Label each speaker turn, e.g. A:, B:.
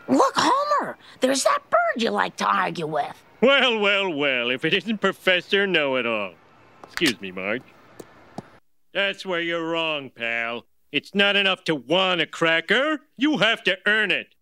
A: Look, Homer, there's that bird you like to argue with.
B: Well, well, well, if it isn't Professor Know-It-All. Excuse me, Marge. That's where you're wrong, pal. It's not enough to want a cracker. You have to earn it.